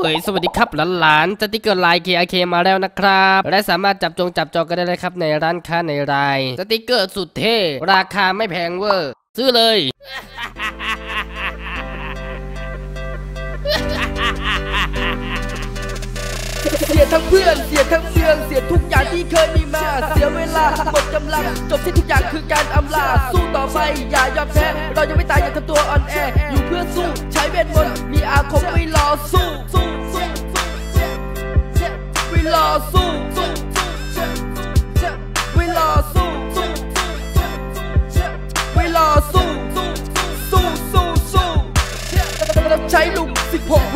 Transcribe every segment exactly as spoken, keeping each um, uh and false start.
ยสวัสดีครับหลานๆสติกเกอร์ไลน์ เค อาร์ เค มาแล้วนะครับและสามารถจับจงจับจองกันได้เลยครับในร้านค้าในรายสติกเกอร์สุดเท่ราคาไม่แพงเวอร์ซื้อเลยเสียทั้งเพื่อนเสียทั้งเมืองเสียทุกอย่างที่เคยมีมาเสียเวลาหมดกำลังจบที่ทุกอย่างคือการอำลาสู้ต่อไปอย่ายอมแพ้เรายังไม่ตายอย่าทำตัวอ่อนแออยู่เพื่อสู้ใช้เวทมนต์มีอาคมไว้รอสู้สู้สู้ไว้รอสู้สู้ไว้รอสู้สู้ไว้รอสู้สู้สู้สู้สู้เราใช้ลุงสิบหก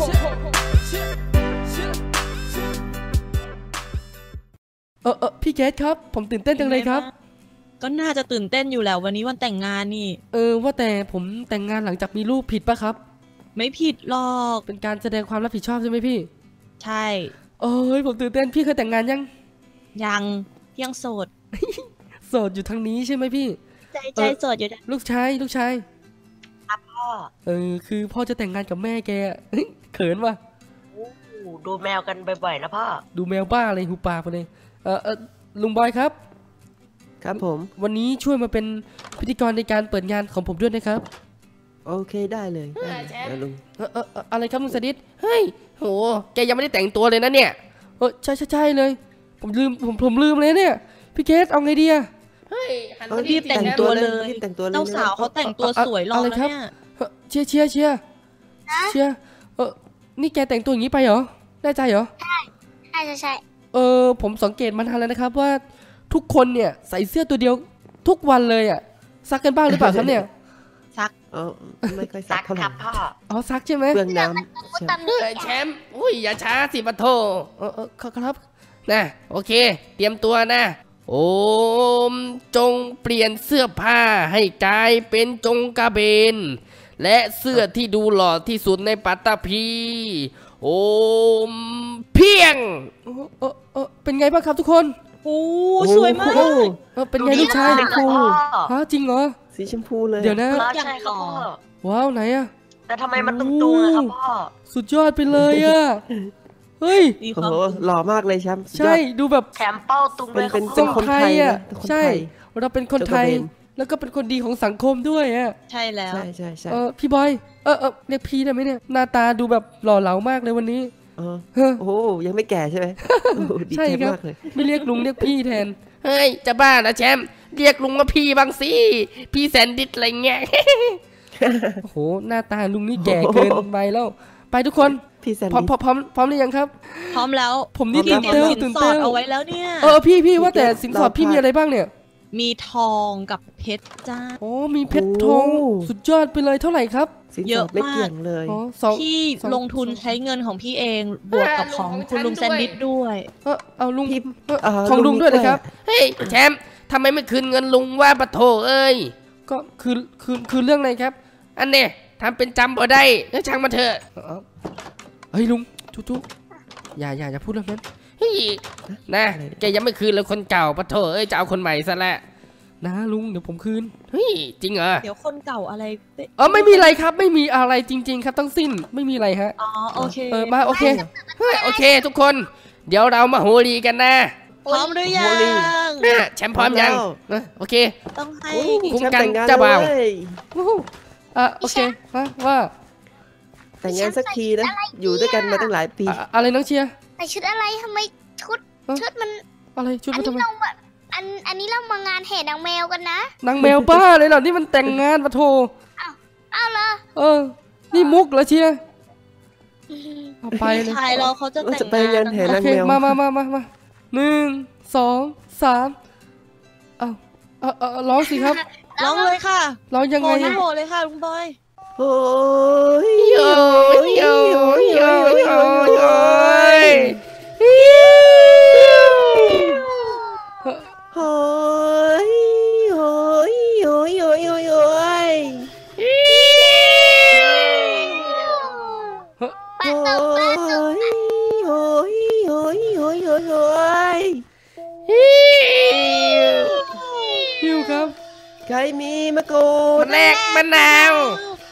เออเออพี่แก๊สครับผมตื่นเต้นจังเลยครับก็น่าจะตื่นเต้นอยู่แล้ววันนี้วันแต่งงานนี่เออว่าแต่ผมแต่งงานหลังจากมีลูกผิดปะครับไม่ผิดหรอกเป็นการแสดงความรับผิดชอบใช่ไหมพี่ใช่โอ้ยผมตื่นเต้นพี่เคยแต่งงานยังยังยังโสดโสดอยู่ทางนี้ใช่ไหมพี่ใจใจโสดอยู่ลูกชายลูกชายครับพ่อเออคือพ่อจะแต่งงานกับแม่แกเขินว่ะดูแมวกันบ่อยๆนะพ่อดูแมวบ้าเลยหูปากไปเลยเออเออลุงบอยครับครับผมวันนี้ช่วยมาเป็นพิธีกรในการเปิดงานของผมด้วยนะครับโอเคได้เลยได้ลุงเออเอออะไรครับลุงสดิษเฮ้ยโหแกยังไม่ได้แต่งตัวเลยนะเนี่ยเออใช่ใช่ใช่เลยผมลืมผมผมลืมเลยเนี่ยพี่เกสเอาไงดีอะเฮ้ยรีบแต่งตัวเลยเจ้าสาวเขาแต่งตัวสวยรอแล้วเนี่ยเชียร์เชียร์เชียร์เชียร์เออนี่แกแต่งตัวอย่างนี้ไปเหรอแน่ใจเหรอใช่ใช่ใช่เออผมสังเกตมานานแล้วนะครับว่าทุกคนเนี่ยใส่เสื้อตัวเดียวทุกวันเลยอ่ะซักกันบ้างหรือเปล่าครับเนี่ยซักเออไม่ค่อยซักเท่าไหร่พ่ออ๋อซักใช่ไหมเปลืองน้ำแชมป์อุ้ยอย่าช้าสิปะโถเออครับนะโอเคเตรียมตัวนะโอมจงเปลี่ยนเสื้อผ้าให้กลายเป็นจงกระเบนและเสื้อที่ดูหล่อที่สุดในปัตตภีโอมเพียงเออเออเป็นไงบ้างครับทุกคนโอ้สวยมากเออเป็นไงลูกชายชมพูฮะจริงเหรอสีชมพูเลยเดี๋ยวนะใช่ครับพ่อว้าวไหนอะแต่ทำไมมันตุ้งๆนะครับพ่อสุดยอดไปเลยอะเฮ้ยโอ้โหหล่อมากเลยแชมป์ใช่ดูแบบแชมป์เป้าตุ้งเลยเป็นเป็นคนไทยอะใช่เราเป็นคนไทยแล้วก็เป็นคนดีของสังคมด้วยอะใช่แล้วใช่ใช่ใช่เออพี่บอยเออเออเรียกพี่ได้ไหมเนี่ยหน้าตาดูแบบหล่อเหลามากเลยวันนี้เออโอ้ยังไม่แก่ใช่ไหมใช่ครับไม่เรียกลุงเรียกพี่แทนเฮ้ยจะบ้านะแชมป์เรียกลุงว่าพี่บางสิพี่แซนดิสอะไรเงี้ยโอ้โหหน้าตาลุงนี่แก่เกินไปแล้วไปทุกคนพร้อมพร้อมพร้อมหรือยังครับพร้อมแล้วผมนี่ตื่นเต้นตื่นเต้นเอาไว้แล้วเนี่ยเออพี่พี่ว่าแต่สินสอดพี่มีอะไรบ้างเนี่ยมีทองกับเพชรจ้าโอ้มีเพชรทองสุดยอดไปเลยเท่าไหร่ครับเยอะมากเลยพี่ลงทุนใช้เงินของพี่เองบวกกับของคุณลุงแซนดิสด้วยเออเอาลุงของลุงด้วยนะครับเฮ้ยแชมป์ทำไมไม่คืนเงินลุงว่าปะโถเอ้ยก็คือคือคือเรื่องอะไรครับอันเนี้ยทำเป็นจำบ่ได้แล้วช่างมาเถอะเฮ้ยลุงทุทุอย่าอย่าอย่าพูดเรื่องนั้นเฮ้ยนะแกยังไม่คืนเลยคนเก่าปะโถเอ้ยจะเอาคนใหม่ซะแล้วนะลุงเดี๋ยวผมคืนเฮ้ยจริงเหรอเดี๋ยวคนเก่าอะไรเออไม่มีอะไรครับไม่มีอะไรจริงๆครับทั้งสิ้นไม่มีอะไรฮะอ๋อโอเคเออมาโอเคโอเคทุกคนเดี๋ยวเรามาโหรีกันนะพร้อมหรือยังเนี่ยแชมป์พร้อมยังโอเคต้องให้คุ้มกันเจ้าบ่าวอ่ะโอเคฮะว่าแต่งงานสักทีนะอยู่ด้วยกันมาตั้งหลายปีอะไรน้องเชียร์แต่ชุดอะไรทำไมชุดชุดมันอะไรชุดมันทำไมอันอันนี้เรามางานแห่นางแมวกันนะนางแมวบ้าเลยเหรอนี่มันแต่งงานปะโถอ้าวอ้าวเหรอเออนี่มุกเหรอเชียร์เอาไปเลยใช่เราเขาจะแต่งงานแห่นางแมวมามามามามาหนึ่งสองสามเอาเอาเอาร้องสิครับร้องเลยค่ะร้องยังไงโหโหเลยค่ะลุงบอยโอ้ยโยโยโยโยโยโอ้ยโอ้ยโอ้ยโอ้ยโอ้ยโอ้ยปาตุปาตุโอ้ยโอ้ยโอ้ยโอ้ยโอ้ยโอ้ยฮิวครับใครมีมะกรูดมะแรกมะนาวใคร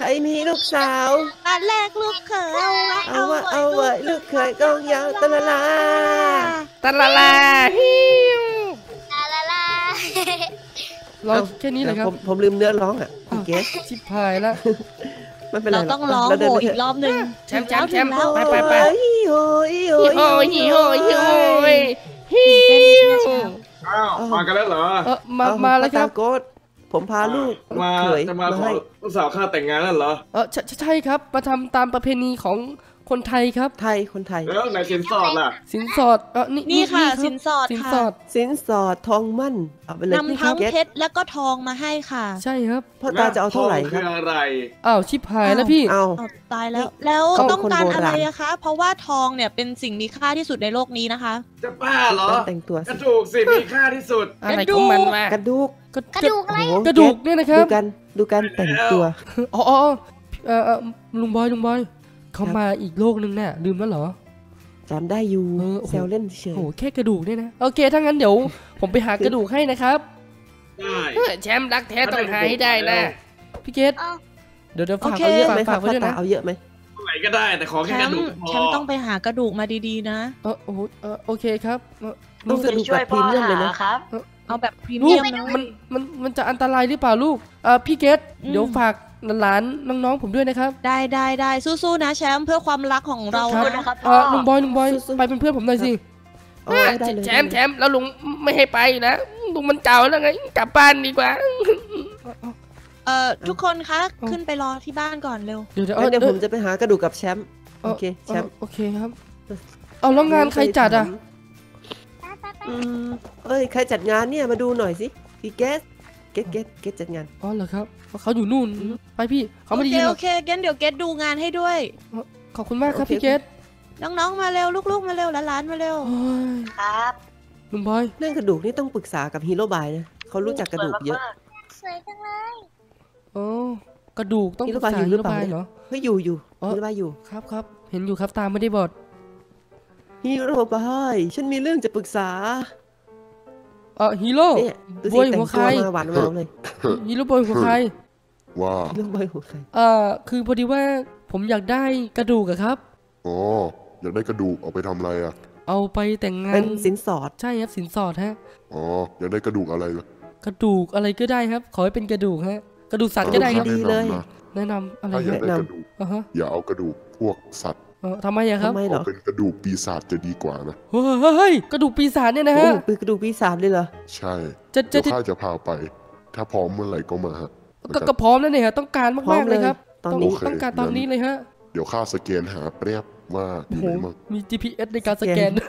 รมีลูกสาวบ้านแรกลูกเขยเอาไว้เอาวะเอาไว้ลูกเคยกองยาวตะละลาตะละลาฮิวลาลาลาเราแค่นี้เลยครับผมผมลืมเนื้อร้องอ่ะพี่เกสชิบหายแล้วไม่เป็นไรเราหรต้องร้องเาเดิโหนไปอีเถะกรอบหนึ่งแชมป์แชมป์แชมป์ถึงแล้วไปไปโอ้ยโอ้ยฮิโฮฮิโฮฮิโฮฮิวอ้าวมากันแล้วเหรอเออมามาแล้วครับตโกดผมพาลูกมาเขยจะมามาขอให้ลูกสาวข้าแต่งงานแล้วเหรอเออใช่ใช่ครับมาทำตามประเพณีของคนไทยครับไทยคนไทยแล้วไหนสินสอดล่ะสินสอดเออนี่นี่ค่ะรับสินสอดสินค่ะสอดสินสอดทองมั่นเอาไปเลยนำพี่ทั้งเกสเพชรแล้วก็ทองมาให้ค่ะใช่ครับพ่อตาจะเอาเท่าไหร่ทงครัคืบออะไรอ้าวชิบหายแล้วพี่เอาเอาตายแล้ว แล้วเขาเป็นต้องการคนโบอะราไรณอะคะ เพราะว่าทองเนี่ยเป็นสิ่งมีค่าที่สุดในโลกนี้นะคะจะบ้าเหรอต้องแต่งตัวกสิระดูกสิมีค่าที่สุดอะไรของมันวะกระดูกก็กระดูกอะไรโอ้โหกระดูกเนี่ยนะครับดูกันดูกันแต่งตัวอ๋ออ๋อเออเออลุงบอยลุงบอยเขาครับมาอีกโลกนึงน่ะลืมแล้วเหรอจำได้อยู่เออโอ้โหแซวเล่นเฉยโอ้โหแค่กระดูกเนี่ยนะโอเคถ้างั้นเดี๋ยว ผมไปหากระดูกให้นะครับได้เออแชมป์รักแท้ต้องหาให้ได้นะพี่เกตเอาเดี๋ยวเดี๋ยวฝากโอเคเอาเยเยอะอะไหมฝากครัฝาบกไว้พ่อด้วยตานะเอาเยอะไหมเท่าไหร่ก็ได้แต่ขอแชแค่กมระดูกป์พอแชมป์ต้องไปหากระดูกมาดีๆนะเออโอ้โหเออโอเคครับเออต้องกระดูกช่แบวยบพรีพ่อเมียมเลยหานะครับเอาแบบพรีลูเมีกยมมันมันมันจะอันตรายหรือเปล่าลูกเออพี่เกตเดี๋ยวฝากหลานๆน้องๆผมด้วยนะครับได้ได้ได้สู้ๆนะแชมป์เพื่อความรักของเราขอบคุณนะนะครับเอพ่ออลุงบอยลุงบอยไปเป็นเพื่อนผมหน่อยสิเอาได้เลยแชมป์แชมป์แล้วลุงไม่ให้ไปนะลุงมันเก่าแล้วไงกลับบ้านดีกว่าเอ่อทุกคนคะขึ้นไปรอที่บ้านก่อนเร็วเดี๋ยวเดี๋ยวงั้นเดี๋ยวเอผอมจะไปหากระดูกกับแชมป์โอเคแชมป์โอเคครับเอาแล้วงานใครจัดอ่ะไปไปไปอืมเอ้ยใครจัดงานเนี่ยมาดูหน่อยสิพี่เกสเกสเกสเกสจัดงานอ๋อเหรอครับเขาอยู่นู่นไปพี่เขาโอไม่ได้เคยินหรโออกเคงั้นเดี๋ยวเกตดูงานให้ด้วยขอบคุณมากครับโอเคพี่เกตน้องๆมาเร็วลูกๆมาเร็วหลานๆมาเร็วโอ้ยครับลุงบอยเรื่องกระดูกนี่ต้องปรึกษากับฮีโร่บายนะเขารู้จักกระดูกเยอะสวยจังเลยโอ้กระดูกต้องฮีปรึโร่กบายษาอยู่หฮีรือโร่เปล่าบายเนี่ยเหรอเฮ้ยอยู่อยู่เออฮีโร่บายอยู่ครับครับเห็นอยู่ครับตามไม่ได้บอดฮีโร่บายฉันมีเรื่องจะปรึกษาเออฮีโร่เนี่ยดูบสิอยแต่หังวใคตัรวมาหวานแหววเลยฮีโร่บอยหัวใครว่าฮีโร่บายหัวใครเออคือพอดีว่าผมอยากได้กระดูกอะครับอ๋อ อยากได้กระดูกเอาไปทำอะไรอ่ะเอาไปแต่งงาเป็น นสินสอดใช่ครับสินสอดฮะอ๋อ อยากได้กระดูกอะไรล่ะกระดูกอะไรก็ได้ครับ ขอให้เป็นกระดูกฮะกระดูกสัตว์ก็ได้ครับดีเลยแนะนำนะแนะนำอะไรถ้าอยากฮะได้กระดูกอ่าฮะอย่าเอากระดูกพวกสัตว์เออทำไมอะครับทำไมเหรเอาอเป็นกระดูกปีศาจจะดีกว่านะเฮ้ยกระดูกปีศาจเนี่ยนะโอ้ฮะเป็นกระดูกปีศาจเลยเหรอใช่จะจะเดี๋ยวจะข้าจะพาไป ถ้าพร้อมเมื่อไหร่ก็มาฮะก็ก็พร้อมแล้วเนี่ยฮะต้องการพร้อมากมๆเลเลย ยครับตอนต้องนี้โอเคต้องการตอนนี้เลยฮะเดี๋ยวข้าสแกนหาแป๊บว่าอยู่ไหนมั่งมี จี พี เอส ในการสแกน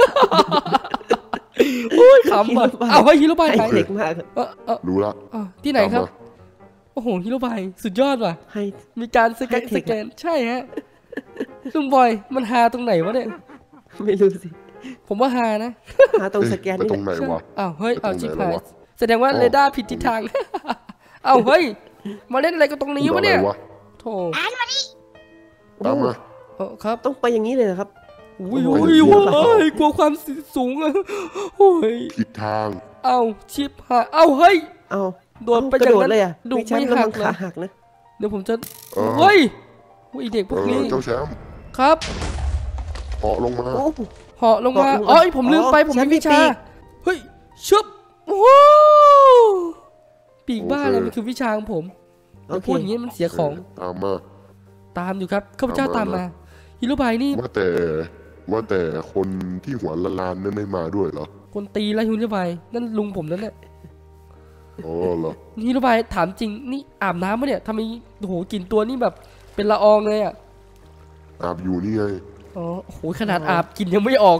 โอ้ยขำอ่ะเอาให้ฮีโร่บายไฮไหนเทคมากเออเออรู้ละเออที่ไหนครับตามมาโอ้โหฮีโร่บายสุดยอดว่ะให้มีการสแกนไฮเทคสแกนใช่ฮะลุงบอยมันฮาตรงไหนวะเนี่ยไม่รู้สิผมว่าฮานะหาตรงสแกนไปนี่ตแหรงละไหนวะอ้าวเฮ้ยไปอ้าวตรงไหนชิบหายแล้ววะแสดงว่าอ๋อเรดาร์ผิดทิศทาง อ้าวเฮ้ยมาเล่นอะไรกันตรงนี้พูดวะอะไรเนี่ยวะโธ่ตามมาเออครับต้องไปอย่างนี้เลยเหรอครับอุ้ยโอ้โอ้ยยโอ้ยกลัวความสูงอะโอ้ยผิดทางเอ้าชิบหายเอ้าเฮ้ยเอาโดดไปกระจากโดดนั้นเลยอ่ะดูมีแชมไม่ป์ระหัวักงเหรอขาหักนะเดี๋ยวผมจะเออเฮ้ยอุ้ยเด็กพวกเอนี้อเจ้าแชมป์ครับเหาะลงมาโอ้เหาะลงมาเหาะลงมาอ๋อผมลืมไปอ๋อผมฉัมีนมีวิชาปีกเฮ้ยชึบโอ้โหปีกบ้าอะไรมันคือวิชาของผมโอแต่เคพูดอย่างนี้มันเสียของตามมาตามอยู่ครับข้าพเจ้าตาตาม มมามาฮิโรบายนี่ว่าแต่ว่าแต่คนที่หัวละลานนั่นไม่มาด้วยเหรอคนตีแล้วฮิโรบายนั่นลุงผมนั่นแหละอ๋อเหรอฮิโรบายถามจริงนี่อาบน้ำปะเนี่ยทำไมโอ้โหกลิ่นตัวนี่แบบเป็นละอองเลยอ่ะอาบอยู่นี่ไงอ๋อโอ้โหขนาดอาบกลิ่นยังไม่ออก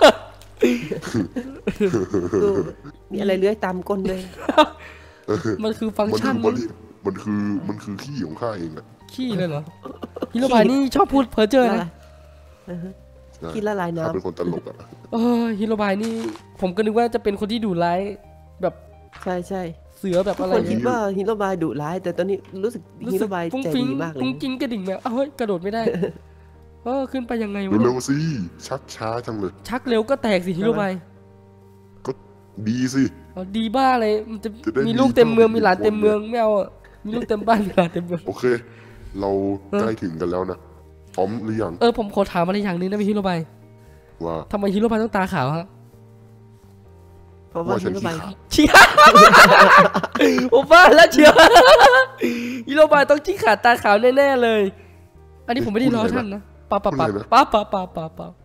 ดูมีอะไรเลื้อยตามก้นเลยมันคือฟังก์มันชัคืนอมันมันคือมันคือขี้ของข้าเองอะขี้เลยเหรอฮิโรบายนี่ชอบพูดเพ้อเจ้อละนะลายอือฮะใช่ขี้ละลายข้าน้ำเป็นคนตลกอะเออฮิโรบายนี่ ผมก็นึกว่าจะเป็นคนที่ดุร้ายแบบใช่ใช่เสือแบบทุกอะไรคนคิดว่าฮีโร่บายดุร้าย แต่ตอนนี้รู้สึกรู้ฮีสึโร่กบายฟุ้งใจฟิ้งดีมากเลยฟุ้งกิ้งกระดิ่งแมวเอ้าเฮ้ยกระโดดไม่ได้เออขึ้นไปยังไงวะเร็วๆสิชักช้าจังเลยชักเร็วก็แตกสิฮิโรบายก็ดีสิอ๋อดีบ้าเลยมันจะจะได้มีลูกเต็มเมืองมีมีหลานคนเต็มเมืองไม่เอาอะมีลูกเต็มบ้านมีหลานเต็มเมืองโอเคเราใกล้ถึงกันแล้วนะพร้อมหรือยังเออผมขอถามอะไรอย่างหนึงนะพี่ฮิโรบายว่าทำไมฮิโรบายต้องตาขาวฮะเพราะว่าว่าฉัฮินโรขี้บายขลาดเชียผมว่าแล้วเชียวฮิโรบายต้องจิ้งขาดตาขาวแน่ๆเลย อันนี้ผมไม่ได้ล้อท่านนะป้าป้าป้าป้าป้าป้าป้าป้า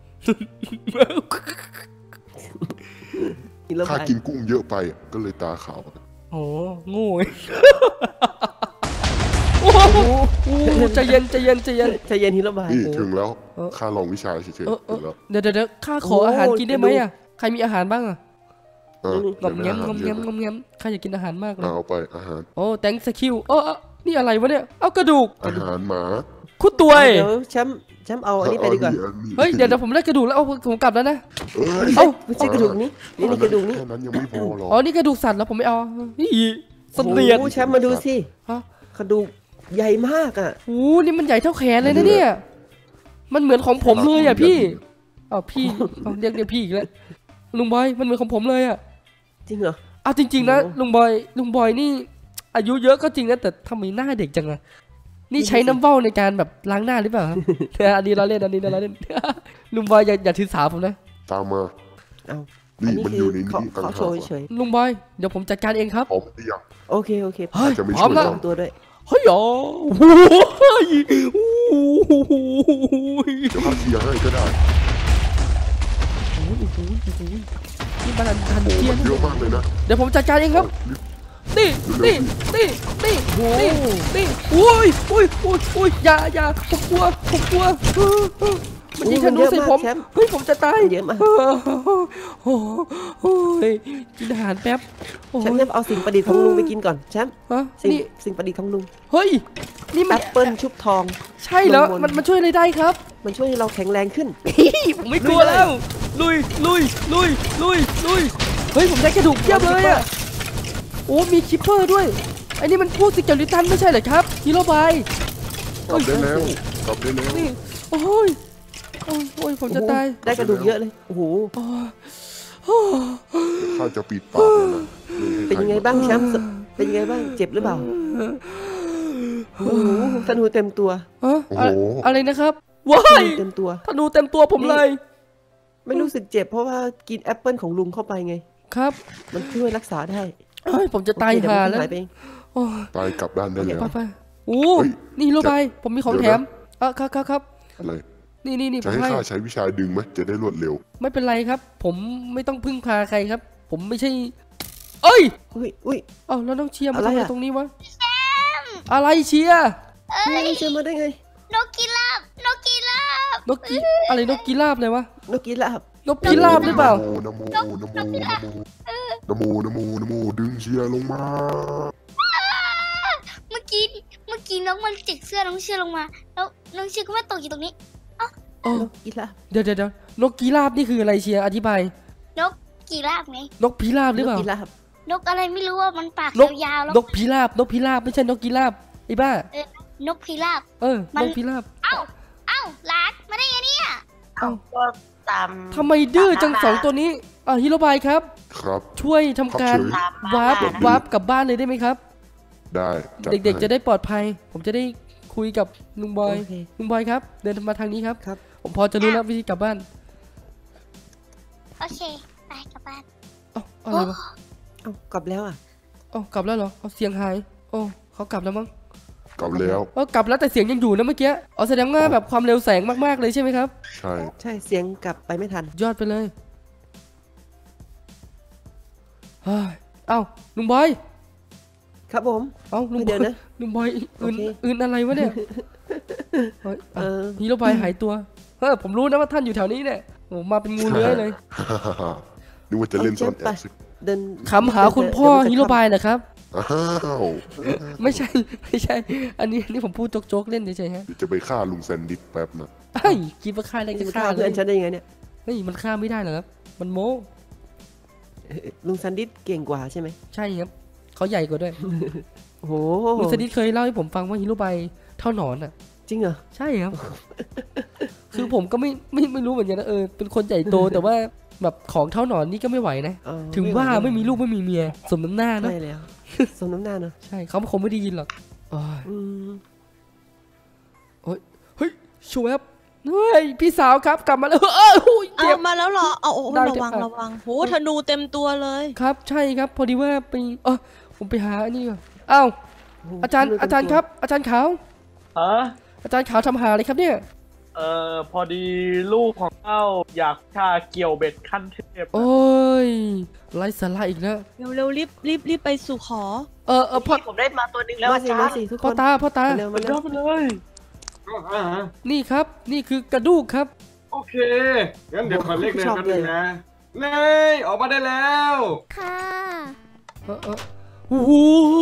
ฮิโรข้าบายกินกุ้งเยอะไปก็เลยตาขาวโอ้โง่โอ้โหใจเย็นใจเย็นใจเย็นใจเย็นฮิโรบายนี่โอ้ถึงแล้วเออข้าลองวิชาเฉยๆเออเอถึองแล้วเดี๋ยวเดี๋ยวเดี๋ยวข้าขออาหารกินได้ไหมอ่ะใครมีอาหารบ้างอ่ะเอองอมแง้มเดี๋ยวงอมนะแง้มงอมแง้มข้าอยากกินอาหารมากเลยเอาไปอาหารโอ้ thanks you โอ้นี่อะไรวะเนี่ยเอากระดูกอาหารหมาคุณตัวเดี๋ยวแชมป์แชมป์เอาอันนี้ไปดีกว่าเฮ้ยเดี๋ยวเดี๋ยวผมได้กระดูกแล้วเอาผมกลับแล้วนะเอ้ยเอ้าไม่ใช่กระดูกนี้นี่นี่กระดูกนี้แค่นั้นยังไม่พอหรอกอ๋อนี่กระดูกสัตว์แล้วผมไม่เอานี่เสนียดโอ้โหแชมป์มาดูสิฮะกระดูกใหญ่มากอ่ะโอ้นี่มันใหญ่เท่าแขนเลยนะเนี่ยมันเหมือนของผมเลยอ่ะพี่อ้าวพี่เอาเรียกเรียกพี่อีกแล้วลุงบอยมันเหมือนของผมเลยอ่ะจริงเหรอเอาจริงๆนะโอ้ลุงบอยลุงบอยนี่ อายุเยอะก็จริงนะแต่ทำไมหน้าเด็กจังอะนี่ใช้น้ำเบ้าในการแบบล้างหน้าหรือเปล่าครับ อันนี้เราเล่นอันนี้เราเล่น ลุงบอยอย่าอย่าถือสาผมนะตามมาเอานี่อันนี้มันอคืยู่อในเขานี้ต่างเขาหากโชว์เฉยลุงบอยเดี๋ยวผมจัดการเองครับพร้อมหรือยังโอเคโอเคเฮ้ยจะไม่พร้อมช่วยแล้วเราตัวด้วยเฮ้ยอ๋อโอ้โหโอ้โหเดี๋ยวข้าเคลียร์ให้ก็ได้โอ้โหโอ้โหนี่มันทันโอ้เทียมัน นเยอะมากเลยนะเดี๋ยวผมจัดการเองครับนี่นี่นี่นี่นี่นี่โอ้ยโอ้ยโอ้ยโอ้ยอย่าอย่าผมกลัวผมกลัวมันยิงธนูใส่ผมเฮ้ยผมจะตายเยอะมากโอ้โหโอ้ยกินอาหารแป๊บโอ้แชมป์ยเนี่ยเอาสิ่งประดิษฐ์ของลุงไปกินก่อนแชมป์ฮะสิ่งนี่สิ่งประดิษฐ์ของลุงเฮ้ยนี่มัแอน ปเปิลชุบทองใช่แล้วลงบนมันมันช่วยอะไรได้ครับมันช่วยให้เราแข็งแรงขึ้นผมไม่กลัวแล้ว ลุยลุยลุยลุยลุยเฮ้ย ผมได้กระดูกเพียบเลยอ่ะ โอ้ มีคิปเปอร์ด้วย ไอ้นี่มันพวกสเกลิตันไม่ใช่เหรอครับฮีโร่บายกลับได้แล้วกลับได้แล้วนี่ โอ้ย โอ้ยโอ้ย ผมจะตายโอ้โหได้กระดูกเยอะเลย โอ้โหโอ้ยโอ้ยข้าจะปิดปากเลยนะม่ให้เป็นยังไงใครบ้างแชมป์ เป็นยังไงบ้าง เจ็บหรือเปล่า โอ้โหธนูเต็มตัวฮะโอ้อะโหอะไรนะครับ ว้าธยนูเต็มตัวธนูเต็มตัวผมเลยไม่รู้สึกเจ็บเพราะว่ากินแอปเปิลของลุงเข้าไปไงครับมันช่วยรักษาได้เฮ้ย ผมจะตายโอเคเดี๋วห่ามันแล้วหายไปเองโอ้ยตายกลับด้านได้แล้วไปไปโอ้เฮ้ยนี่ฮีโร่บายผมมีของเดี๋แถยวมนะอ่ะครับครับครับอะไรนี่นี่นี่ผจะมให้ให้ข้าใช้วิชาดึงไหมจะได้รวดเร็วไม่เป็นไรครับ ผมไม่ต้องพึ่งพาใครครับ ผมไม่ใช่ เอ้ยอุ้ยอุ้ยเอ้าแล้วน้องเชียร์มาอะไรทำอะไรอะตรงนี้วะอะไรเชียร์นี่ไงเจอมาได้ไงนกกีราบนกกีราบนกกีอะไรนกกีราบเลยวะนกกีราบนกพิราบหรือเปล่านะโมนะโมนะโมนะโมนะโมนะโมนะโมดึงเชียร์ลงมาเมื่อกี้เมื่อกี้นกมันจิกเสื้อน้องเชื่อลงมา แล้วน้องเชื่อก็มาตกอยู่ตรงนี้เออนกกีราบเดี๋ยวเดี๋ยวเดี๋ยวนกกีราบนี่คืออะไรเชียร์อธิบายนกกีราบไงนกพิราบหรือเปล่านกกีราบนกอะไรไม่รู้ว่ามันปากนกยาวๆแล้วนกพิราบนกพิราบไม่ใช่นกกีราบไอ้บ้าเออนกพิราบเออมันนกพิราบเอ้าเอ้าหลานมาได้ไงเนี่ยเอ้าก็ตามทำไมดื้อจังตามสองตัวนี้อ่ะฮิโรบายครับครับช่วยทำการครับวาร์ปเฉยวาร์ปกลับบ้านเลยได้ไหมครับได้จัเด็กๆให้จะได้ปลอดภัย ผมจะได้คุยกับลุงบอยโอเคลุงบอยครับ เดินมาทางนี้ครับครับผมพอจะรู้แล้ววิธีกลับบ้านโอเคไปกลับบ้านเอ้าอะไรวะเอ้ากลับแล้วอ่ะเอ้ากลับแล้วเหรอเอาเสียงหายโอ้เขากลับแล้วมั้งกลับแล้วเออกลับแล้วแต่เสียงยังอยู่นะเมื่อกี้อ๋อแสดงว่าแบบความเร็วแสงมากๆเลยใช่ไหมครับใช่ใช่เสียงกลับไปไม่ทันยอดไปเลยเฮ้ยเอ้าลุงบอยครับผมเอ้าลุงบเดี๋อยยวนะลุงบอยอื่นโอเคอื่นอะไรวะเนี่ยเฮ้ยเออฮีโร่บอยหายตัวเฮ้ยผมรู้นะว่าท่านอยู่แถวนี้เนี่ยโอ้มาเป็นงูเลื้อยเลยนึกว่าจะเล่นซ่อนแอบสิเดินคำหาคุณพ่อเดี๋ยวมันจะฮีโร่บายเหรอครับอ้าวไม่ใช่ ไม่ใช่ อันนี้อันนี้ผมพูดโจ๊กๆเล่นเฉยๆฮะเดี๋ยวจะไปฆ่าลุงแซนดิสแป๊บนะเฮ้ยคิดว่าฆ่าได้ก็จะฆ่าฆ่าเลเพื่อย นฉันได้ยังไงเนี่ยเฮ้ยมันฆ่าไม่ได้เหรอครับ มันโม้เอ่อลุงซันดิสเก่งกว่าใช่ไหมใช่ครับเขาใหญ่กว่าด้วยโอ้โหลุงสดิษเคยเล่าให้ผมฟังว่าฮีโร่บายเท่าหนอนอ่ะจริงเหรอใช่ครับ คือผมก็ไม่ไม่ไม่รู้เหมือนกันนะเออเป็นคนใหญ่โตแต่ว่าแบบของเท่าหนอนนี่ก็ไม่ไหวนะอ๋อถึงว่าไหไม่มีลูกไม่มีเมีย สมน้ำหน้าเนอะใช่แล้ว สมน้ำหน้าเนอะใช่เขาคงไม่ได้ยินหรอกโอ้ยอืมเฮ้ยชูแวบเฮ้ยพี่สาวครับกลับมาแล้วเออเจ็เอาบมาแล้วเหรอเอาโอ้ได้ระวังได้ระวังโหธนูเต็มตัวเลยครับใช่ครับพอดีว่าไปเออผมไปหาอันนี้ก่อนอ้าวอาจารย์อาจารย์ครับอาจารย์ขาวฮะอาจารย์ขาวทำหาอะไรครับเนี่ยเอ่อพอดีลูกของเจ้าอยากชาเกี่ยวเบ็ดขั้นเทพโอ้ยไร้สาระอีกแล้วเร็วเร็วรีบรีบรีบไปสู่ขอเออเออพ่อผมได้มาตัวหนึงแล้วมาอาสิจารมาย์สิทุกคพ่อน ตาพ่อตาเร็วมัมาน เร็ยวอดไปเลยอ่านี่ครับนี่คือกระดูกครับโอเค งั้นเดี๋ยวขอเลขเดินแป๊บนึงนะเนยออกมาได้แล้วค่ะเออเออโอ้โห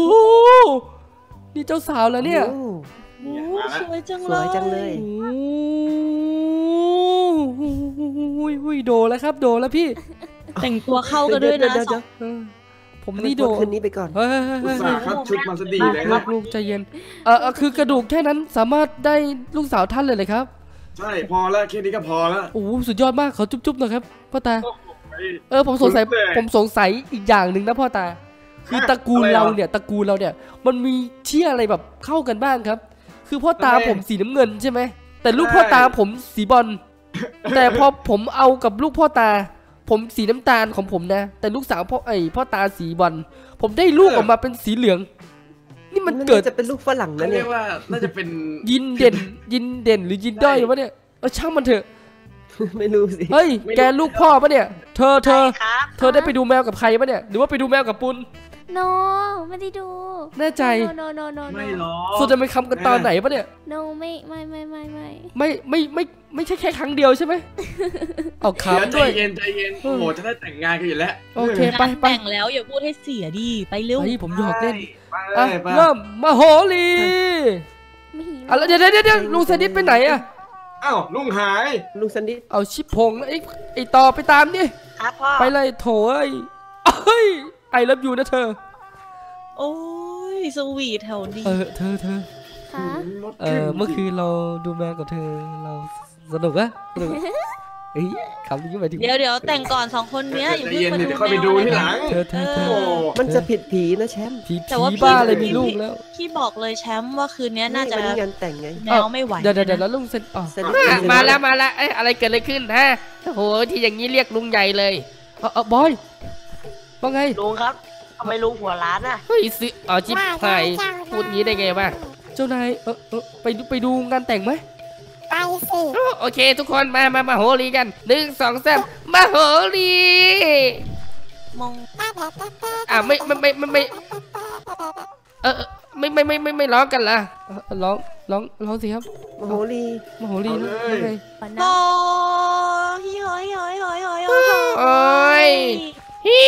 นี่เจ้าสาวแล้วเนี่ยโอ้โอ้สวยจังสเลยวยจังเลยโอ้ยหุยโดแล้วครับโดแล้วพี่แต่งตัวเข้ากันด้วยนะเดี๋ยวสองเออผมๆนี่โดคืนนี้ไปก่อนเฮ้ยอุตส่าห์คัดชุดมาซะดีเลยลูนะกลูกใจเย็นเออเออคือกระดูกแค่นั้นสามารถได้ลูกสาวท่านเลยเลยครับใช่พอแล้วแค่นี้ก็พอแล้วโอ้โหสุดยอดมากขอจุ๊บๆหน่อยครับพ่อตาโอ้โหเออผมสงสัยสุดเลยผมสงสัยอีกอย่างหนึ่งนะพ่อตา คือตระกูลอะไรเหรอเราเนี่ยตระกูลเราเนี่ยมันมีเชี่ยอะไรแบบเข้ากันบ้างครับ คือพ่อตาทำไมผมสีน้ำเงินใช่ไหมแต่ลูกใช่พ่อตาผมสีบอลแต่พอผมเอากับลูกพ่อตา ผมสีน้ำตาลของผมนะ แต่ลูกสาวพ่อไอพ่อตาสีบอลผมได้ลูกออกมาเป็นสีเหลือง นี่มันเกิดจะเป็นลูกฝรั่งเขานะเรีเนี่ย ยกว่าน่าจะเป็นยินเด่นยินเด่นหรือยินด้อยวะเนี่ยเออช่างมันเถอะไม่รู้สิเฮ้ยแกลูกพ่อปะเนี่ยเธอเธอครับเธอได้ไปดูแมวกับใครปะเนี่ยหรือว่าไปดูแมวกับปุณโนไม่ได้ดูแน่ใจโนโนโนโนไม่หรอกสุดจะไปคำกันตอนไหนปะเนี่ยโนไม่ไม่ไม่ไม่ไม่ไม่ไม่ไม่ไม่ใช่แค่ครั้งเดียวใช่ไหม เอาเดี๋ยวขำใจด้วยเย็นใจเย็นโอ้โหจะได้แต่งงานกันอยู่แล้วโอเคไปไปแต่งแล้วอย่าพูดให้เสียดีไปเร็วไอ้ผมหยอกเล่นไปอ่ะไปไปเริ่มมาโหรีไม่หิวอ่ะแล้วเดี๋ยวเดี๋ยวเดี๋ยวลุงสนิทไปไหนอ่ะอ้าวลุงหายลุงสันดิษเอาชิปพงไอ้ไอ้ต่อไปตามดิครับพ่อไปเลยโถเอ้ยเอ้ยไอ้รับอยู่นะเธอโอ้ยสวีทแถวนี้เออเธอเธอค่ะเออเมื่อคืนเราดูแมวกับเธอเราสนุกอะสนุกอะเฮ้ยคำนี้หมายถึงเดี๋ยวเดี๋ยวแต่งก่อนสองคนเนี้ยอย่าใจเพิ่งเย็นมาเดี๋ดูยวค่อยไปดูที่หลังเธอเธอเธอโอ้มันจะผิดผีนะแชมป์ผีแต่ว่าผีพี่บ้าอะไรมีพี่ลูกแล้วพี่บอกเลยแชมป์ว่าคืนนี้น่าจะวังานแต่งไงแมวไม่ไหวเดี๋ยวเดี๋ยวเดี๋ยวนะแล้วลุงเซนอ๋อสันดิษอ่ะมาแล้วมาแล้วเอ้ยอะไรเกิดอะไรขึ้นฮะโอ้โหที่อย่างนี้เรียกลุงใหญ่เลยเออเออบอยว่าไงลุงครับทำไมลุงหัวล้านอ่ะเฮ้ยสิอ๋อจิบหายพูดงี้ได้ไงวะเจ้านายเออเออไปดูไปดูงานแต่งไหมไปสิอ๋อโอเคทุกคนมามามาโหรีกันหนึ่งสองสามมาโหรีมองอ่ะไม่ไม่ไม่ไม่ไม่เออเออไม่ไม่ไม่ไม่ไม่ร้องกันล่ะเออร้องร้องร้องสิครับมโหรีมโหรีนะเอาเลยยังไงโอ้ยเฮ้ยเฮ้ยเฮ้ยเฮ้ยเฮ้ยโอ้ยฮิ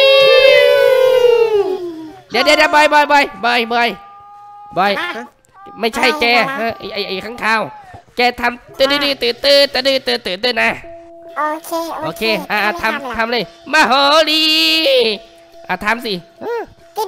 วเดี๋ยวเดี๋ยวเดี๋ยวบอยบอยบอยบอยบอยบอยไม่ใช่แกเออไอไอไอข้างข่าวแกทำตื่นตื่นตื่นตื่นตื่นตื่นตื่นตื่นนะโอเคโอเคอ่ะอ่ะทำทำเลยมาโหรีอ่ะทำสิเออ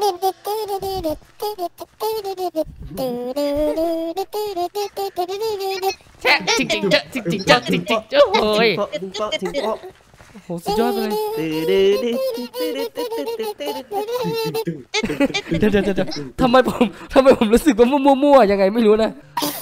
แช่จริงจริงเจอจริงจริงเจอจริงจริงเจอโอ้ยถึงเปาะถึงเปาะโอ้โหสุดยอดไปเลยตื่นดื้อดื้อดื้อดื้อดื้อดื้อดื้อดื้อดื้อเดี๋ยวเดี๋ยวเดี๋ยวเดี๋ยวทำไมผมทำไมผมรู้สึกว่ามั่วๆยังไงไม่รู้นะ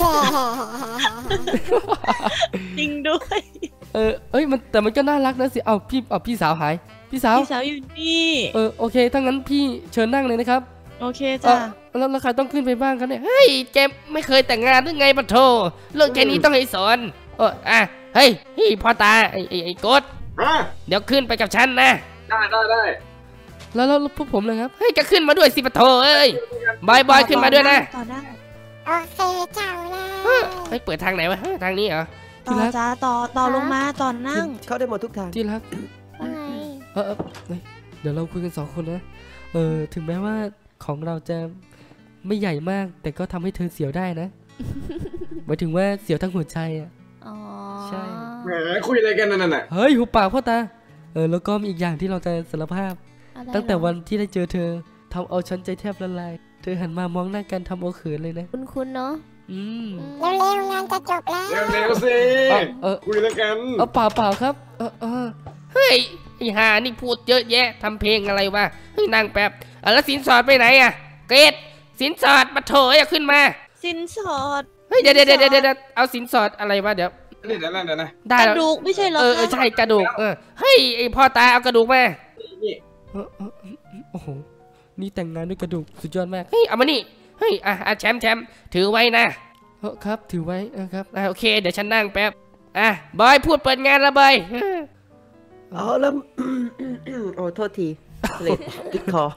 จริงด้วยเออเอ้ยมันแต่มันก็น่ารักนะสิเอาพี่เอาพี่สาวหายพี่สาวพี่สาวอยู่นี่เออโอเคถ้างั้นพี่เชิญนั่งเลยนะครับโอเคเอจ้ะอแล้วแล้วใครต้องขึ้นไปบ้างครับเนี่ยเฮ้ยแกไม่เคยแต่งงานหรือไงปะโทเรื่องแค่นี้ต้องให้สอนเอออ่ะเฮ้ยเฮ้ยพ่อตาไอ้ไอ้ไอ้กดมาเดี๋ยวขึ้นไปกับฉันนะได้ได้ได้แล้วแล้วแล้วพวกผมเลยครับเฮ้ยจะขึ้นมาด้วยสิปะโทเอ้ยบอยบอยขึ้นมาด้วยนะต่อได้โอเคเจ้าเลยเฮ้ยเปิดทางไหนวะเฮ้ยทางนี้เหรอต่อจ้าต่อต่อลงมาต่อนั่งเข้าได้หมดทุกทางที่รักว่าไงเออเออเฮ้ยเดี๋ยวเราคุยกันสองคนนะเออถึงแม้ว่าของเราจะไม่ใหญ่มาก แต่ก็ทำให้เธอเสียวได้นะ หมายถึงว่าเสียวทั้งหัวใจอ่ะอ๋อใช่แหมคุยอะไรกันนั่นน่ะเฮ้ยหูปากพ่อตาเออแล้วก็มีอีกอย่างที่เราจะสารภาพอะไรตั้งแต่หรอวันที่ได้เจอเธอทำเอาฉันใจแทบละลาย เธอหันมามองหน้ากันทำเอาเขินเลยนะคุณคุณเนาะอืมเร็วๆงานจะจบแล้วเร็วๆสิเออเออคุยแล้วกันเอาเปล่าเปล่าครับ เออเออเฮ้ยไอ้ห่านี่พูดเยอะแยะทำเพลงอะไรวะเฮ้ยนั่งแป๊บอ่ะแล้วสินสอดไปไหนอะเกรดสินสอดปะโถอย่าขึ้นมาสินสอดเฮ้ยเดี๋ยวเดี๋ยวเดี๋ยวเดี๋ยวเอาสินสอดอะไรวะเดี๋ยวนี่เดี๋ยวนะเดี๋ยวนะได้กแล้วระดูกไม่ใช่เหรอเออเออคะใช่กระดูกเออเฮ้ยไอพ่อตาเอากระดูกมานี่เออเออโอ้โหนี่แต่งงานด้วยกระดูกสุดยอดมากเฮ้ยเอามานี่เฮ้ยอ่ะอ่ะแชมป์แชมป์ถือไว้นะเออครับถือไว้เออครับอ่ะโอเคเดี๋ยวฉันนั่งแป๊บอ่ะบอยพูดเปิดงานละบอยเอาแล้ว โอ้โทษทีเลยติดคอ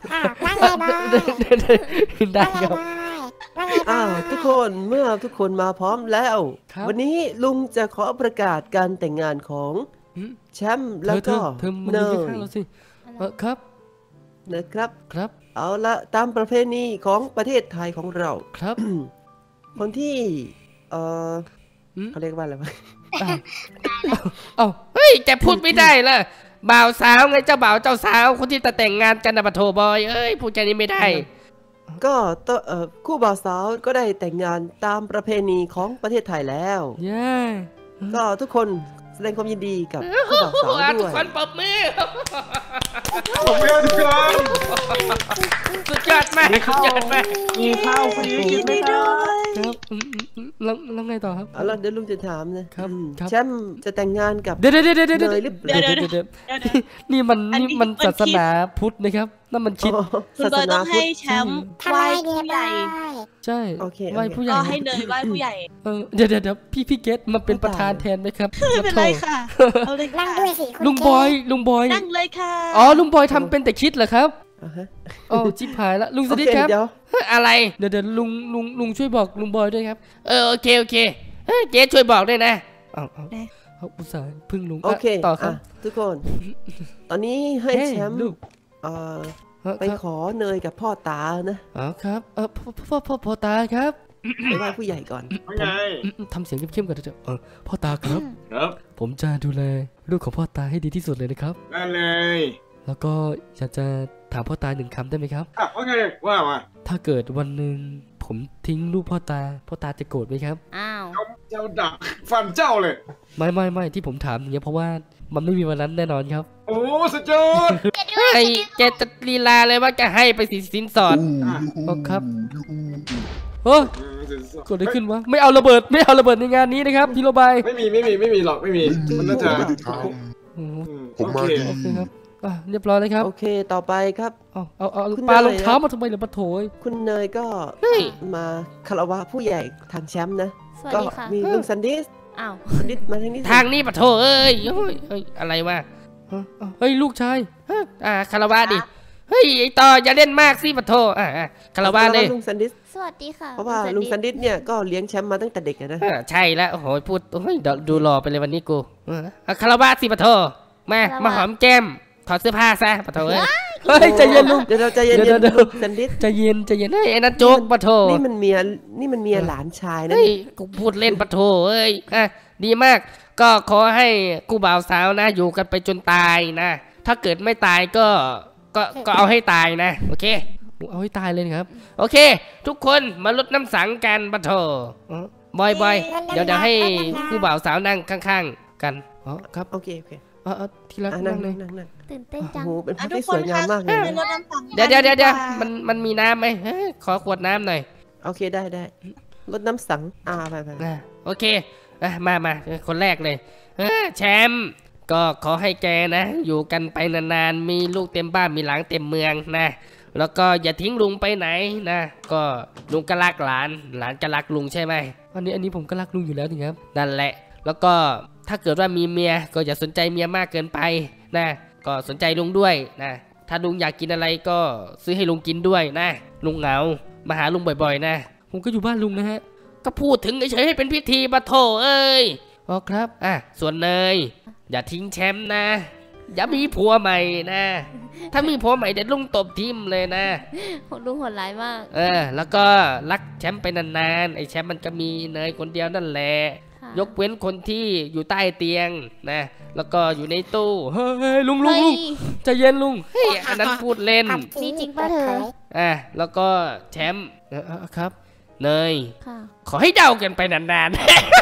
ได้ครับอ้าวทุกคนเมื่อทุกคนมาพร้อมแล้วครับวันนี้ลุงจะขอประกาศการแต่งงานของอืมแชมป์เธแล้วอเธก็อเธอมันเนยืนยข้างเราสิเออครับนะครับครับเอาละตามประเพณีของประเทศไทยของเราครับคนที่เอออืมเขาเรียกว่าอะไรวะอ้าวอ้าวเฮ้ยแกพูดไม่ได้เลยบ่าวสาวไงเจ้าบ่าวเจ้าสาวคนที่จะแต่งงานกันนะปะโถบอยเอ้ยพูดแค่นี้ไม่ได้ก็ตัวเอ่อคู่บ่าวสาวก็ได้แต่งงานตามประเพณีของประเทศไทยแล้วเย้ก็ทุกคนแสดงความยินดีกับคู่บ่าวสาวอ่ะด้ทุวกยคนปรบมือขอบคุณทุกคนสุดยอดมากสุดยอดมากมีข้าวฟรีกินไหมครับครับอืมอืมอืมแล้วแล้วไงต่อครับเอาล่ะเดี๋ยวลุงจะถามนะครับ อืมครับแชมป์จะแต่งงานกับเดี๋ยวเดี๋ยวเดี๋ยวเดี๋ยวเนยหรือเปล่าเดี๋ยวเดี๋ยวเดี๋ยวนี่มันนี่มันศาสนาพุทธนะครับนั่นมันคิดอ๋อคุณศาบสอยนาต้องพุทให้ธแชมป์ไหว้ผู้ใหญ่ใช่โอเคไหว้โอเคผู้ใหญ่ก็ให้เนยไหว้ผู้ใหญ่เออเดี๋ยวเดี๋ยวเดี๋ยวพี่พี่เกตมาเป็นประธานแทนไหมครับไม่เป็นไรโถ่ค่ะเอาเลยค่ะลุงบอยลุงบอยนั่งเลยค่ะอ๋อลุงบอยทำเป็นแต่คิดเหรอครับอ่าฮะอ๋อชิบหายละลุงสโอวัสดีเคครับเดี๋ยวเฮ้ยอะไรเดี๋ยวเดี๋ยวลุงลุงลุงช่วยบอกลุงบอยด้วยครับเออโอเคโอเคเฮ้ยเจ๊ช่วยบอกด้วยนะเอาเอาเอาอุตส่าห์พึ่งลุงโอเคต่อครับอ่ะทุกคน ตอนนี้ให้เฮ้ยแชมป์ลูกเอ่อเออไปครับขอเนยกับพ่อตานะอ๋อครับเออพ่อพ่อพ่อพ่อตาครับไปไหว้ผู้ใหญ่ก่อนว่าไงอืมอืมทำเสียงเข้มๆก่อนเถอะเออพ่อตาครับครับผมจะดูแลลูกของพ่อตาให้ดีที่สุดเลยนะครับได้เลยแล้วก็อยากจะถามพ่อตาหนึ่งคำได้ไหมครับอ่ะว่าไงว่ามาถ้าเกิดวันหนึ่งผมทิ้งลูกพ่อตา พ่อตาจะโกรธไหมครับอ้าวเจ้าดักฟันเจ้าเลยไม่ไม่ไม่ที่ผมถามอย่างเงี้ยเพราะว่ามันไม่มีวันนั้นแน่นอนครับโอ้สุดยอดไอ้แกจะลีลาเลยว่าจะให้ไปสิสินสอดอู้ครับยูฮูเฮ้ยเกิดอะไรขึ้นวะไม่เอาระเบิดไม่เอาระเบิดในงานนี้นะครับพี่โรบายไม่มีไม่มีไม่มีหรอกไม่มี มันน่าจะไม่ได้ทโอ้โหอืมผมโอมาเคดีโอเคครับอ่ะเรียบร้อยเลยครับโอเคต่อไปครับเอาเอาเอาคุณปลาเนยรองเท้ามาทำไมเหรอปะโถยคุณเนยก็เฮ้ยมาคารวะผู้ใหญ่ทางแชมป์นะสวัสก็ดีค่ะมีลุงซันดิสอ้าวซันดิสมาทางนี้สิทางนี้ปะโถเอ้ยเฮ้ยเฮ้ยอะไรวะฮะอ่ะเฮ้ยลูกชายฮะอ่าคารวะดิเฮ้ยไอต่ออย่าเล่นมากสิปะโถอ่าอ่าคารวะเลยลุงซันดิสสวัสดีค่ะเพราะว่าลุงซันดิสเนี่ยก็เลี้ยงแชมป์มาตั้งแต่เด็กอะนะอ่าใช่แล้วโอ้โหพูดโอ้ยเดี๋ยวดูรอไปเลยวันนี้กูเอออ่ะคารวะสิปะโถมามาหอมแก้มถอดเสื้อผ้าซะปะโถเอ้ยเฮ้ยใจเย็นลุงเดี๋ยวเราใจเย็นเดี๋ยวๆเดี๋ยวลุงซันดิสใจเย็นใจเย็นเฮ้ยไอ้นั่นโจ๊กปะโถนี่มันเมียนี่มันเมียหลานชายนะเฮ้ยนี่กูพูดเล่นปะโถเอ้ยอ่ะดีมาก ก็ขอให้กูบ่าวสาวนะ อยู่กันไปจนตายนะ ถ้าเกิดไม่ตายก็ ก็ ก็เอาให้ตายนะ โอเค เอาให้ตายเลยครับ โอเค ทุกคนมาลดน้ำสังกันปะโถอ๋อบอยบอยเดี๋ยวเดี๋ยวให้กูบ่าวสาวนั่งข้างๆ กัน อ๋อ ครับโอเคโอเคเอ๋อาทีละอ่ะนั่นั่งงเลยนั่งนั่งตื่นเต้นโอ้จังโหเป็นภาอ่ะพทุที่กสคนวยงามคะมากเลยไปรดน้ำสังเดี๋ยวเดี๋ยวเดี๋ยวเดี๋ยวกัมัน มันมีน้ำไหมเฮ้ยขอขวดน้ำหน่อยโอเคได้ได้รดน้ำสังอ่าไปไปไปอ่ะโอเคอ่ะมามาคนแรกเลยเอ้อแชมป์ก็ขอให้แกนะ อยู่กันไปนานๆ มีลูกเต็มบ้านมีหลานเต็มเมืองนะ แล้วก็อย่าทิ้งลุงไปไหนนะ ก็ลุงก็รักหลาน หลานก็รักลุงใช่ไหมอันนี้อันนี้ผมก็รักลุงอยู่แล้วนี่ครับ นั่นแหละ แล้วก็ถ้าเกิดว่ามีเมียก็อย่าสนใจเมียมากเกินไปนะ ก็สนใจลุงด้วยนะ ถ้าลุงอยากกินอะไรก็ซื้อให้ลุงกินด้วยนะ ลุงเหงา มาหาลุงบ่อยๆนะ ผมก็อยู่บ้านลุงนะฮะ ก็พูดถึงเฉยๆให้เป็นพิธีปะโถเอ้ย อ๋อครับ อ่ะ ส่วนเนย อย่าทิ้งแชมป์นะ อย่ามีผัวใหม่นะ ถ้ามีผัวใหม่เดี๋ยวลุงตบทิมเลยนะลุงโหดร้ายมากเออ แล้วก็รักแชมป์ไปนานๆ ไอ้แชมป์มันก็มีเนยคนเดียวนั่นแหละค่ะยกเว้นคนที่อยู่ใต้เตียงนะ แล้วก็อยู่ในตู้ เฮ้ยลุงลุงเฮ้ยลุงใจเย็นลุง เฮ้ย อันนั้นพูดเล่นนี่จริงป่ะเธออ่ะ แล้วก็แชมป์เออเออครับ เนยค่ะขอให้เดากันไปนานๆ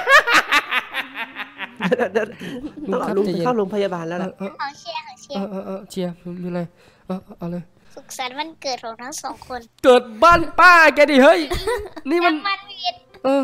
เดี๋ยวเดี๋ยวลุต้อง งครับเอาลุงใจไปเย็นเข้าโรงพยาบาลแล้วล่ะเออขอเชียร์ขอเชียเอร์อเออเออเชียร์มีอะไรเออเอาเลยสุขสันต์วันเกิดของทั้งสองคนเกิดบ้านป้าแกดิเฮ้ย นี่มันมันเวียนเออ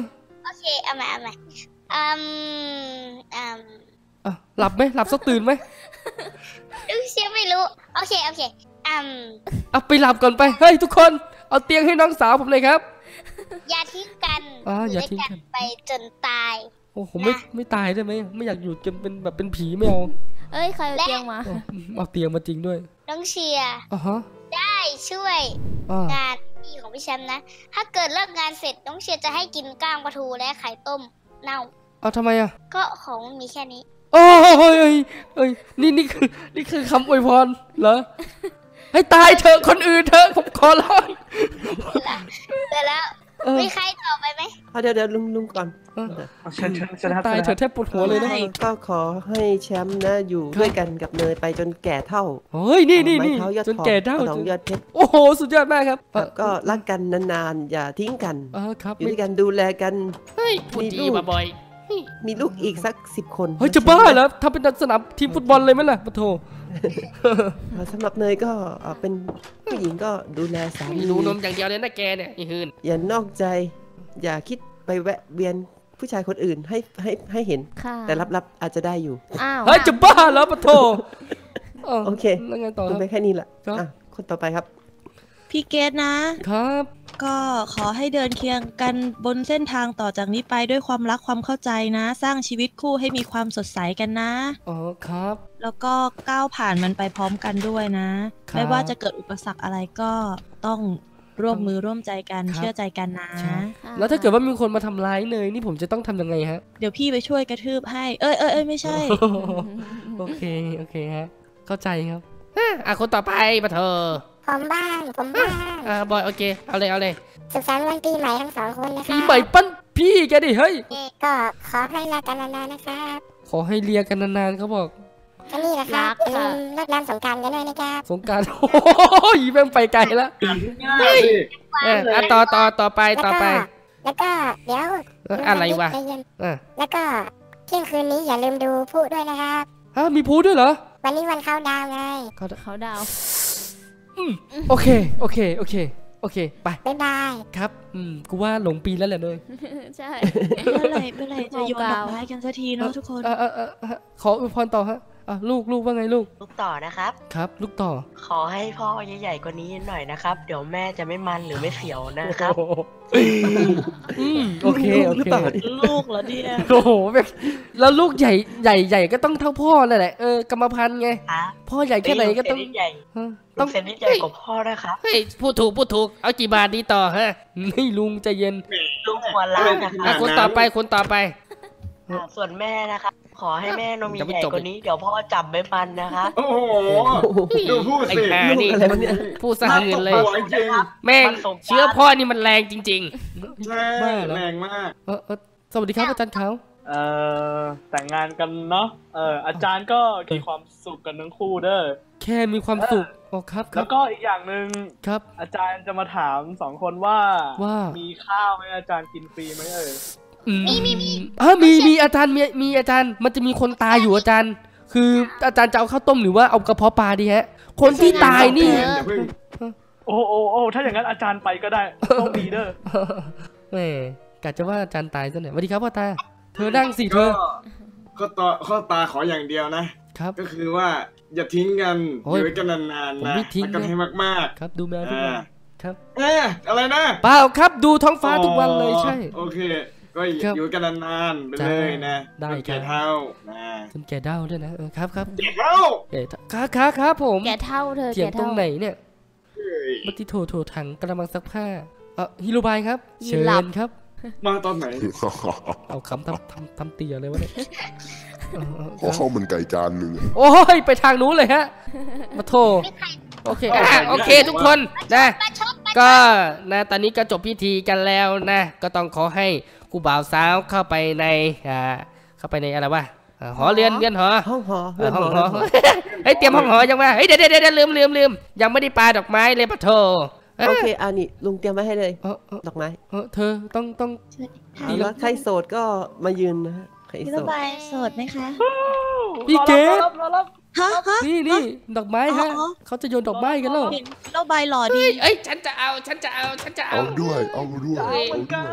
โอเคเอาใหม่เอาใหม่อืมอืมอ่ะหลับไหมหลับสักตื่นไหมลูกเชียไม่รู้โอเคโอเคอืมเอาไปหลับก่อนไปเฮ้ยทุกคนเอาเตียงให้น้องสาวผมเลยครับอย่าทิ้งกันอ่าอย่าด้วทิ้งกันไปจนตายโอ้ผมไม่ไม่ตายได้ไหมไม่อยากอยู่จนเป็นแบบเป็นผีไม่เอาเอ้ยใครเอาเตียงมาเอาเอาเตียงมาจริงด้วยน้องเชียร์อ่ะฮะได้ช่วยอ่างานพี่ของพี่แชมป์นะ ถ้าเกิดเลิกงานเสร็จน้องเชียร์จะให้กินก้างปลาทูและไข่ต้มเน่าเอาทำไมอ่ะก็ของมีแค่นี้โอ้ยเอ้ยเอ้ยเอ้ยนี่นี่คือนี่คือคำอวยพรเหรอให้ตายเถอะคนอื่นเถอะผมขอร้องเสร็จแล้วเออมีใครต่อไปไหมเอาเดี๋ยวเดี๋ยวลุงลุงก่อนเออเชิญเชิญเชิญครับตายเถอะแทบปวดหัวเลยนะก็ขอให้แชมป์นะอยู่ด้วยกันกับเนยไปจนแก่เท่าเฮ้ยนี่นี่ไม้นี่เท้ายอดจนทองแก่เท่าน้องยอดเพชรโอ้โหสุดยอดมากครับเอแล้อวก็รักกันนานๆ อย่าทิ้งกันเออครับอยู่ไม่ด้วยกันดูแลกันเฮ้ยพูดมีดีลูกมาบ่อยมีลูกอีกสักสิบคนเฮ้ยจะบ้าเหรอถ้าเป็นสนามทีมฟุตบอลเลยไหมล่ะปะโถเออสำหรับเนยก็เอ่อเป็นผู้หญิงก็ดูแลสามีหนูนมอย่างเดียวเลยนะแกเนี่ยอีหืนอย่านอกใจ อย่าคิดไปแวะเวียนผู้ชายคนอื่นให้ให้ให้เห็นค่ะแต่ลับๆอาจจะได้อยู่อ้าวเฮ้ยจะบ้าเหรอปะโถโอเคแล้วไงต่อคคุรัณบไปแค่นี้แหละครับอ่ะคนต่อไปครับพี่เกดนะครับก็ขอให้เดินเคียงกันบนเส้นทางต่อจากนี้ไปด้วยความรักความเข้าใจนะ สร้างชีวิตคู่ให้มีความสดใสกันนะอ๋อครับแล้วก็ก้าวผ่านมันไปพร้อมกันด้วยนะครับไม่ว่าจะเกิดอุปสรรคอะไรก็ต้องร่วมมือร่วมใจกันครับเชื่อใจกันนะใช่แล้วถ้าเกิดว่ามีคนมาทำร้ายเนยนี่ผมจะต้องทำยังไงฮะเดี๋ยวพี่ไปช่วยกระทืบให้ เอ้ยเอ้ยเอ้ยไม่ใช่โอเคโอเคฮะเข้าใจครับอ่ะอ่ะคนต่อไปปะเถอะผมบ้างผมบ้างอ่ะบอยโอเคเอาเลยเอาเลยสุขสันต์วันปีใหม่ทั้งสองคนนะปีคะใหม่ปั้นพี่แกดิเฮ้ยก็ขอให้รักกันนานๆนะครับขอให้เลียกันนานๆเขาบอกก็นี่แหละครับอย่าลืมรดน้ำสงกรานต์กันด้วยนะครับสงกราร โอ้ยแม่งไปไกลแล้วง่ายสิเอออ่ะต่อต่อต่อไปต่อไปแล้วก็เดี๋ยวเอออะไรวะใจเย็นอ่ะแล้วก็เที่ยงคืนนี้อย่าลืมดูพลุด้วยนะครับฮะมีพูดด้วยเหรอวันนี้วันเข้าดาวน์ไงเขาเขาดาวอืมโอเคโอเคโอเคโอเคไปบ๊ายบายครับอืมกูว่าหลงปีแล้วแหละเลยใช่เมื่อไหร่เมื่อไหร่จะโยนดอกไม้กันสักทีเนาะทุกคนเออเออเออเออขออวยพรต่อฮะอ่ะลูกลูกว่าไงลูกลูกต่อนะครับครับ ลูกต่อขอให้พ่อใหญ่ๆกว่านี้หน่อยนะครับ เดี๋ยวแม่จะไม่มันหรือไม่เสียวนะครับอืมโอเคลูกโอหรือเคเปล่าลูกเหรอเนี่ยโอ้โหแบบแล้วลูกใหญ่ใหญ่ใหญ่ก็ต้องเท่าพ่อนั่นแหละเออกรรมพันธุ์ไงครับพ่อใหญ่แค่ไหนก็ต้องเซนนิดใหญ่ฮะลูต้องกเซนนิดใหญ่กว่าพ่อนะครับเฮ้ยพูดถูกพูดถูกเอากี่บาทดีต่อฮะนี่ลุงใจเย็นลูกหัวล้านนะคอ่ะรับคนต่อไปคนต่อไปอ่าส่วนแม่นะครับ ขอให้แม่นมจะไม่ใหญ่จบกว่านี้เดี๋ยวพ่อจับไม่มันนะครับโอ้โหดูพูดไอ้สิห่านี่อะไรวะเนี่ยพูดสะหืนเลยโอ้โหจริงแม่งเชื้อพ่อนี่มันแรงจริงใช่บ้าเหรอแรงมากๆเออเออสวัสดีครับอาจารย์เขาเอ่อแต่งงานกันเนาะเอออาจารย์ก็มีความสุขกันทั้งคู่เด้อแค่มีความสุขอ๋อครับครัแล้บวก็อีกอย่างหนึ่งครับอาจารย์จะมาถามสองคนว่าว่ามีข้าวไหมอาจารย์กินฟรีไหมเอ่ยมีมีมีเออมีมีอาจารย์มีมีอาจารย์มันจะมีคนตายอยู่อาจารย์ คืออาจารย์จะเอาข้าวต้มหรือว่าเอากระเพาะปลาดีฮะ คนที่ตายนี่อย่าเพิ่งโอ้โอ้โอ้ถ้าอย่างนั้นอาจารย์ไปก็ได้โชคดีเด้อแหมกะจะว่าอาจารย์ตายซะหน่อยสวัสดีครับพ่อตา เธอนั่งสิเธก็อข้อต่อข้อตาขออย่างเดียวนะครับก็คือว่าอย่าทิ้งกันโอ้อย ยู่ด้วยกันนานผมๆนะไม่ทิ้งรักกันนะให้มากครับดูแมวทุกวันครับๆเอ๊ะอะไรนะเปล่าครับดูท้องฟ้าทุกวันเลยใช่โอเค ก็ครับอยู่กันนานๆไปเลยนะได้จนแก่ครับเท่านะจนแก่เด้าด้วยนะเออครับครับแก่เท่าแก่ครับครับครับผมแกเท่าเธอเถียแกงตรเท่างไหนเนี่ยเฮ้ยบัตติโถโถถังกระมังซักผ้าเออฮิโรบายครับยืเชินหลับญครับมาตอนไหนเอาคำทำทำทำเตียเลยวะเนี่ยเออเออขอข้าวมันไก่จานหนึ่งอะโอ้ยไปทางนู้นเลยฮะมาโทโอเคอ่ะโอเคทุกคนนะก็นะตอนนี้ก็จบพิธีกันแล้วนะ ก็ต้องขอให้กูบ่าวสาวเข้าไปในอ่าเข้าไปในอะไรวะอ่าหอเรือนเรือนหอห้องหอเออห้องหอเรืนเฮ้ยเตรียมห้องหอยังวะเฮ้ยเดี๋ยวเดี๋ยวเดี๋ยวลืมลืมลืมยังไม่ได้ปาดอกไม้เลยปะโทโอเคอ่านี่ลุงเตรียมไว้ให้เลยเออเออดอกไม้เออเธอต้องต้องเอาแล้วใครโสดก็มายืนนะฮะใครพี่โสระดบายโสดไหมคะพี่เกดรอรับรอรับฮะฮะนี่นี่ดอกไม้ฮะอ๋อเขาจะโยนดอกไม้กันแล้วเห็นพี่ระบายหล่อดีเอ้ยฉันจะเอาฉันจะเอาฉันจะเอาเอาด้วย เอาด้วยเฮ้ยเอาด้วย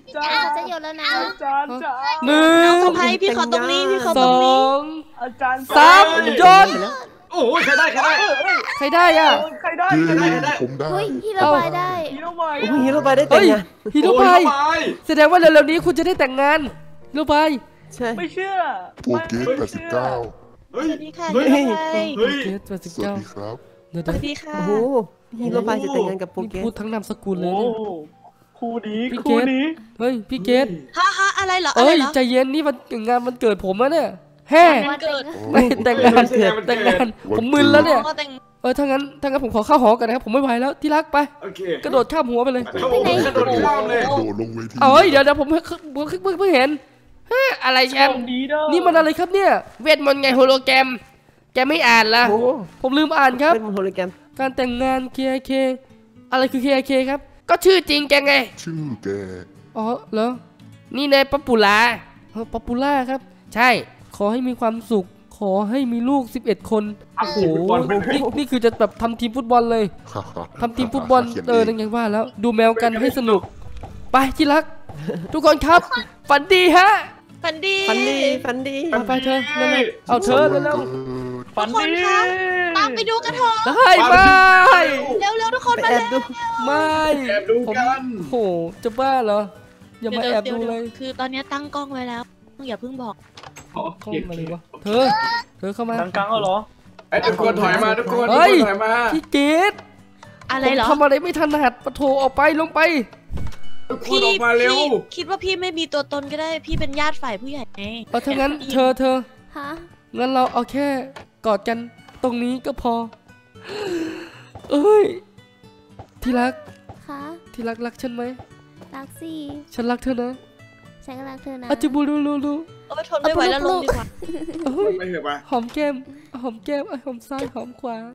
จ้าจะหยดแล้วนะอาจารย์จ๋าหนึ่น้อง งสะพ้ายพี่ขอตรงนี้พี่ขอสตรงอนี้งอาจารย์สามโยนโอ้ยใครได้ใครได้ใครได้อ่ะใครได้เย้ใครได้ใครได้ผมได้เฮ้ยพี่ระบายได้ฮีโร่บายโอ้ยฮีโร่บายได้แต่เฮ้งยงานฮีโร่โอ้บายยไปแสดงว่าเร็วๆนี้คุณจะได้แต่งงานฮีโร่บายใช่ไม่เชื่อโปเกตแปดสิบเก้าเฮ้ยสวัสดีค่ะเฮ้ยพี่สะพ้ายเฮ้ยเกตแปดสิบสวัสเก้าดีครับเดี๋ยวสวัสดีค่ะโอ้โหฮีโร่บายจะแต่งงานกับโปนี่เกตพูดทั้งนามสกุลเลยโอ้เนี่ยคู่นี้พี่เกคู่ตนี้เฮ้ยพี่เกตฮะฮะอะไรเหรออะไรเอ้ยเหรอใจเย็นนี่มันงานมันเกิดผมนะเนี่ยแฮ่วันเกิดไม่แต่งงานไม่ใช่งานวันเกิดแต่งงานผมมึนแล้วเนี่ยอ๋อแต่งเออถ้างั้นถ้างั้นผมขอเข้าหอกันนะครับผมไม่ไหวแล้วที่รักไปโอเคกระโดดข้ามหัวไปเลยเข้าไปกระโดดข้ามเลยโดดลงเวทีเอ้ยเดี๋ยวเดี๋ยวผมเพิ่งเพิ่งเพิ่งเพิ่งเห็นเฮ้ยอะไรแชมป์ดีเด้อนี่มันอะไรครับเนี่ยเวทมนต์ไงโฮโลแกรมแกไม่อ่านละโอ้โหผมลืมอ่านครับเป็นโฮโลแกรมการแต่งงาน เค เค อะไรคือ เค เค ครับ ก็ชื่อจริงแกไงชื่อแกอ๋อเหรอ นี่นายป๊อปปูล่าเออป๊อปปูล่าครับ ใช่ ขอให้มีความสุข ขอให้มีลูกสิบเอ็ดคนโอ้โหบอลไปไหนนี่นี่คือจะแบบทำทีมฟุตบอลเลย ทำทีมฟุตบอลขียนเออนั่นไงว่าแล้ว ดูแมวกันให้สนุก ไปที่รัก ทุกคนครับ ฝันดีฮะฝันดีฟันดีฟันดีไปไปเธอเร็วๆเอาเธอเร็วฝันทุกคนดีคะตามไปดูกันเถอะๆได้ไม่เร็วๆทุกคนไปมาแอเร็บวดูไม่แอบดูผมกันโหจะบ้าเหรอ อย่ามาแอบดูเลยคือตอนนี้ตั้งกล้องไว้แล้วอย่าเพิ่งบอกโอเข้าเคมาเลยวะเธอ เธอเข้ามาดังกังเหรอไอ้ทุกคนถอยมาทุกคนทุกเฮ้คยนถอยมาพี่เกดอะไรเหรอผมทำอะไรไม่ถนัดปะโถออกไปลงไปทุกคนออกมาเร็วพี่คิดว่าพี่ไม่มีตัวตนก็ได้พี่เป็นญาติฝ่ายผู้ใหญ่ไงเอาถ้างั้นเธอเธอฮะงั้นเราเอาแค่กอดกันตรงนี้ก็พอ เอ้ย ที่รักคะที่รักรักฉันไหมรักสิฉันรักเธอนะฉันก็รักเธอนะอาจิบูรูรูรูโอ้ยทนไม่ไหวแล้วลงดีกว่าเอ้ยไปเถอะปะหอมแก้ม หอมแก้มไอ้หอมซ้ายหอมขวา